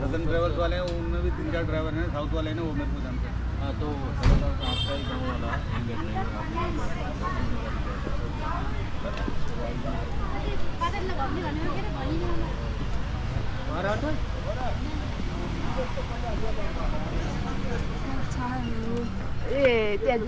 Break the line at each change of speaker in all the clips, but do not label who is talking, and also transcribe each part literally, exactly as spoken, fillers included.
Hassan travels वाले हैं, उनमें भी तीन चार ड्राइवर हैं साउथ वाले हैं, वो मेरे को जानते हैं।
हाँ तो आपका ही गाँव वाला
ए त्यहाँ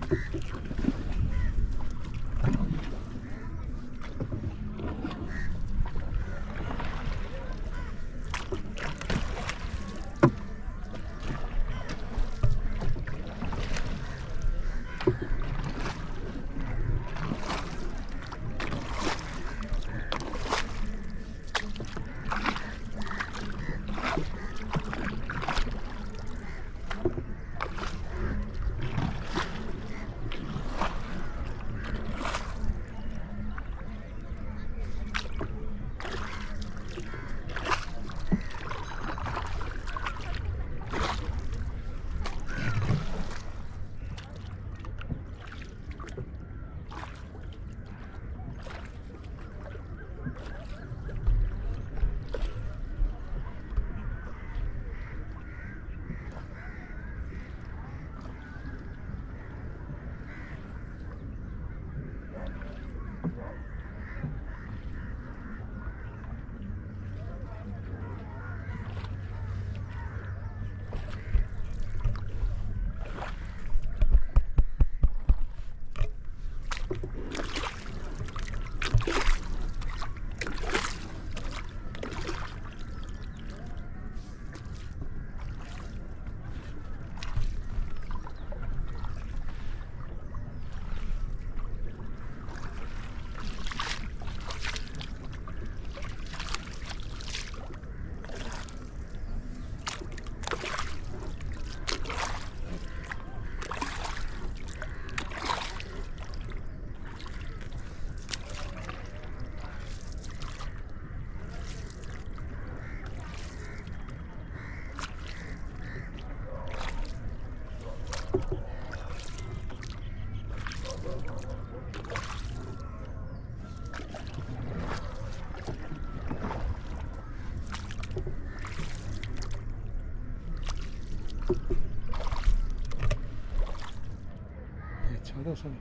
चौदह सौ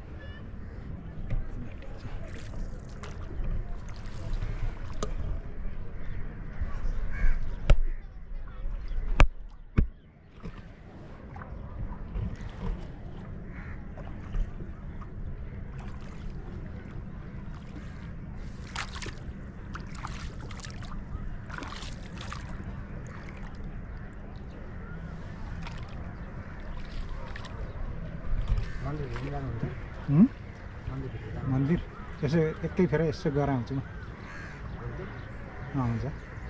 मन्दिर यसो एकै फेर यसो गएर आउँछु म हुन्छ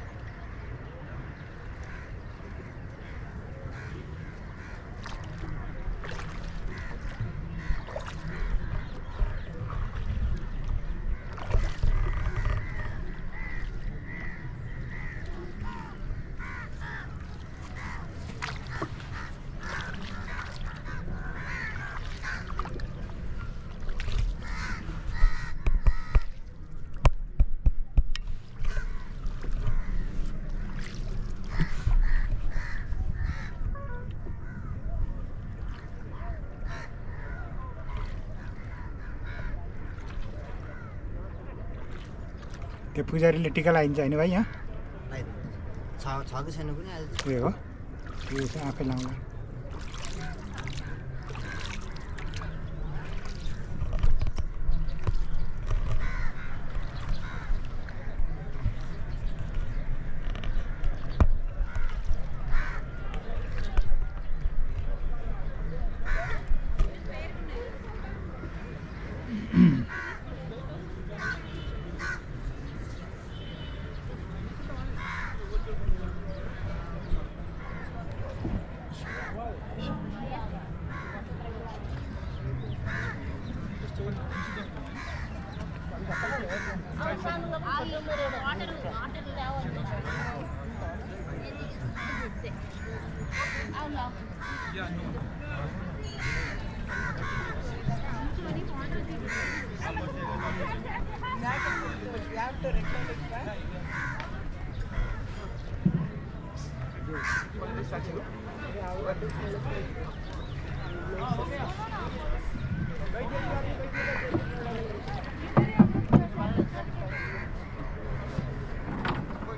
त्यो पुजारीले टिका लगाइन्छ होइन भाइ यहाँ
छ कि छैन पनि
ए हो त्यो चाहिँ आफै लाउँला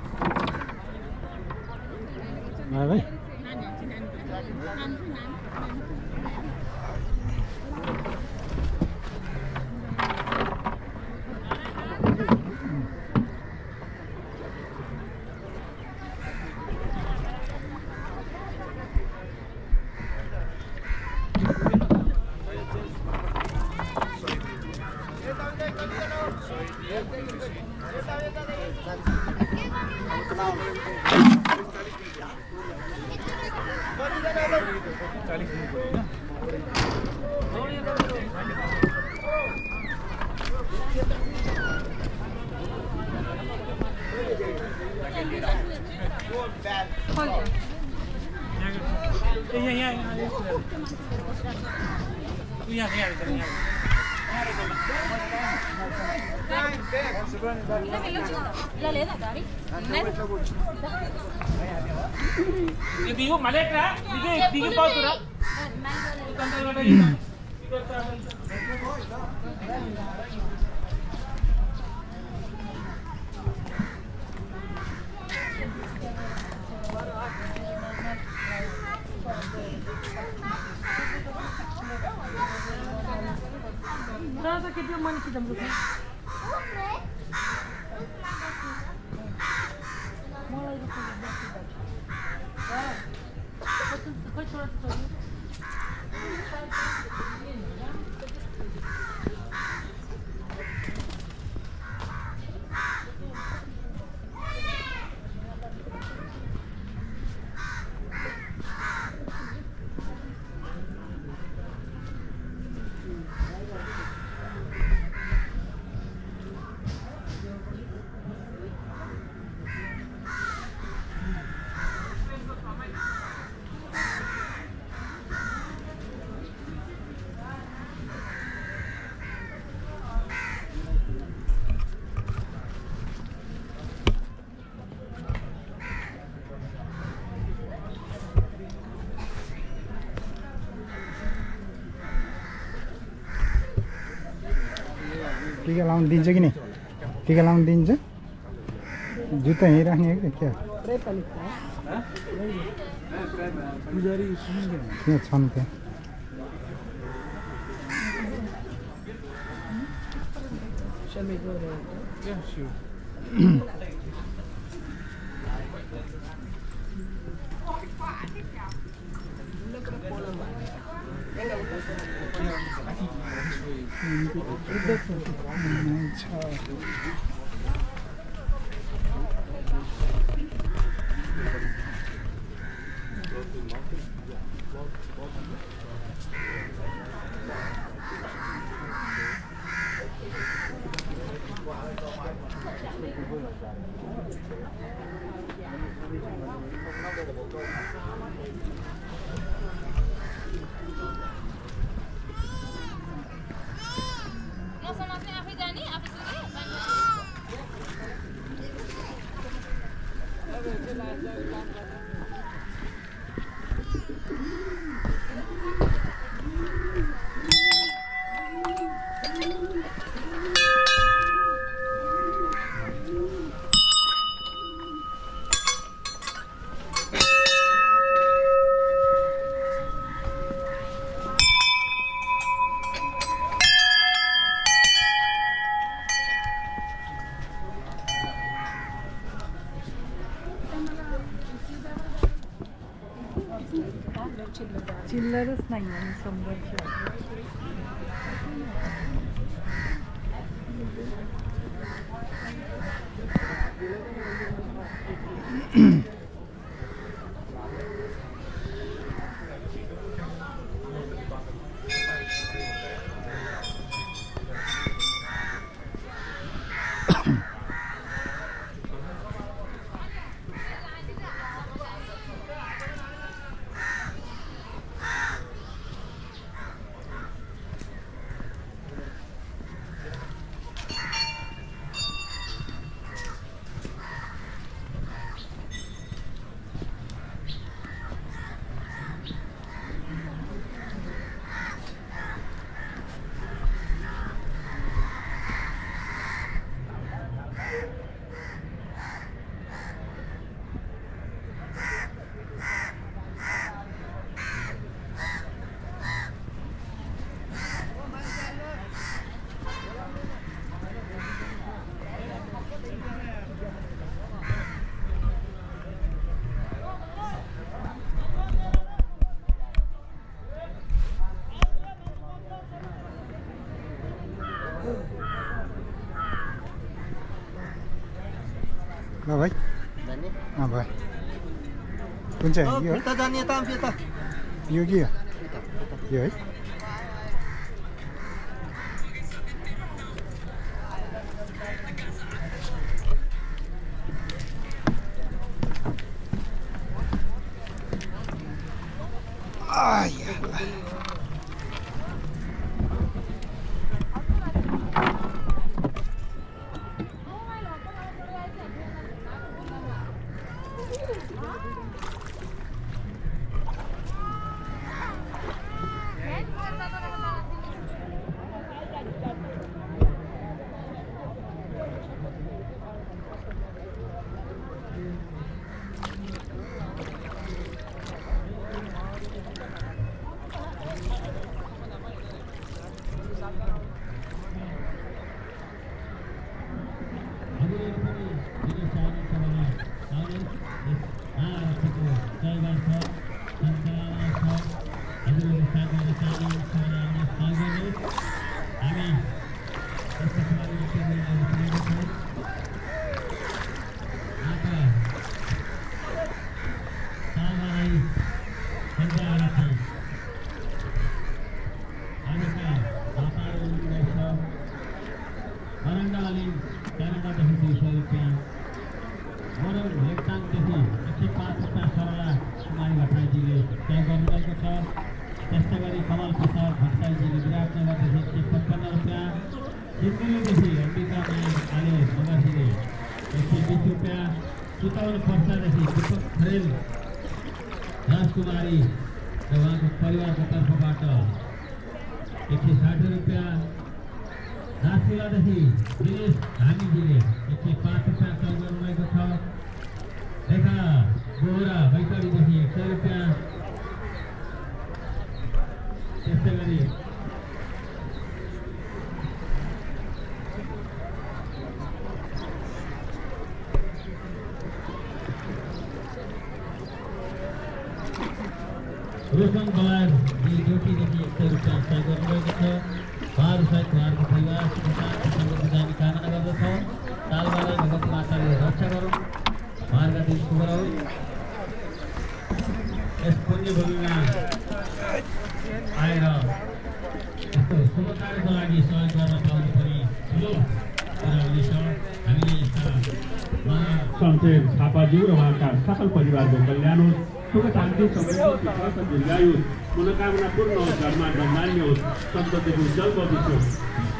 भाइ
ఇలా లేదా గాడి
దిగు మలేట్రా దిగి దిగిపోతురా
Nasa kita mana kita dulu kan? Mulai itu sudah. Ya. Betul, kau coba tu.
टिका लाउनु दिन्छ कि नि टिका लाउनु दिन्छ जुत्ता यहीँ राख्ने हो कि क्या त्यहाँ छन् त्यहाँ
चिल्लरच नाही आणि शंभरची
ल भाइ अँ भयो कुन चाहिँ यो
फिर्ता जाने यता फिर्ता
यो के हो यो है आया
राजकुमारी र उहाँको परिवारको तर्फबाट एक सय साठी रुपियाँ राजकुलादेखि दिनेश धामीजीले एक सय पाँच रुपियाँ सहयोग गर्नुभएको छ। रेखा बोहरा बैतडीदेखि एक सय रुपियाँ। त्यस्तै गरी रोशन बलार ड्युटीदेखि एक सय रुपियाँ सहयोग गर्नुभएको छ। उहाँहरूसहित उहाँहरूको परिवार समृद्धि जाने कामना गर्दछौँ। तालबालाई भगवत माताले रक्षा गरौँ, उहाँहरूका दिन शुभ रहोस्। यस पुण्यभूमिमा आएर यस्तो शुभ कार्यको लागि सहयोग गर्न पाउनु पनि ठुलो कुरा हुनेछ। हामीले यस्ता
शमशेर थापाज्यू र उहाँका सफल परिवारको कल्याण होस्, सुख शान्ति समृद्धि विकास दीर्घायुष मनोकामना पूर्ण होस्, घरमा धन्धान्य होस्, सन्ततिको उज्जवल भविष्य होस्।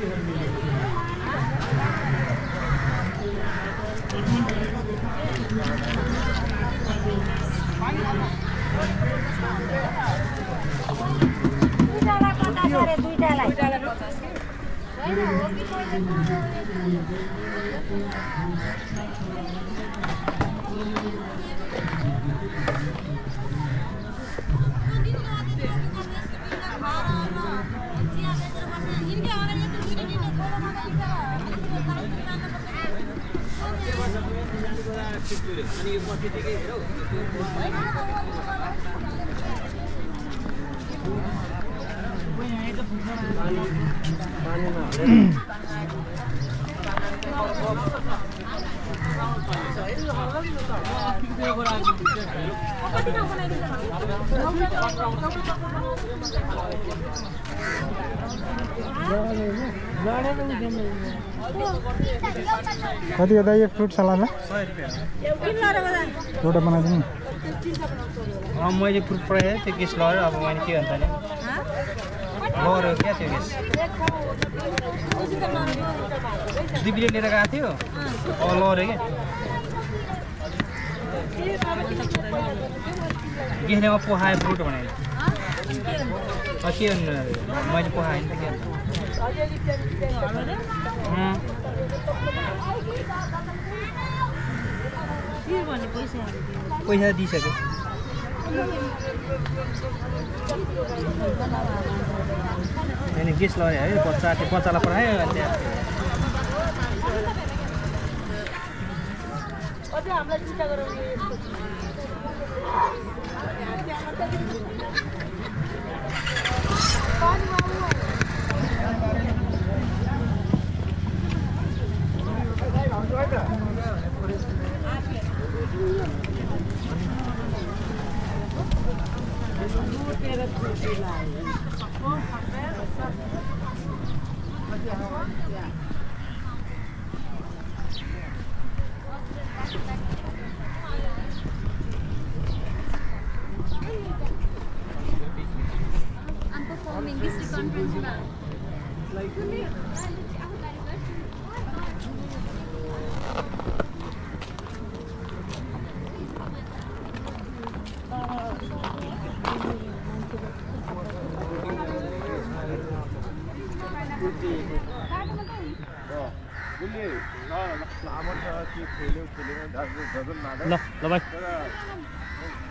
कति हो दाइ यो फ्रुट सलादलाई? एउटा बनाइदिनु।
मैले फ्रुट पढाएँ त्यो गेस लगेर अब मैले के भन्छ नि लगेर क्या त्यो गेस दिदीले लिएर गएको थियो अब लगेर क्या गेसमा पोखाए फ्रुट बनाएँ के मैले पोखाएँ नि त के पैसा दिइसक्यो। होइन गेस लगायो है बच्चा त्यो बच्चालाई पठायो त्यहाँ
ल ल भाइ